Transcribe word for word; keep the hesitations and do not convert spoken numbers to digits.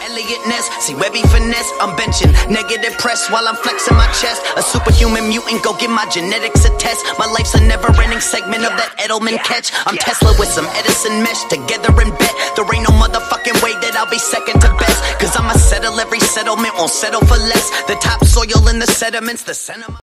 Elliot Ness. See Webby finesse, I'm benching negative press while I'm flexing my chest. A superhuman mutant, go give my genetics a test. My life's a never-ending segment of that Edelman catch. I'm Tesla with some Edison mesh, together in bet. There ain't no motherfucking way that I'll be second to best. Cause I'ma settle every settlement, won't settle for less. The topsoil in the sediments, the sentiment.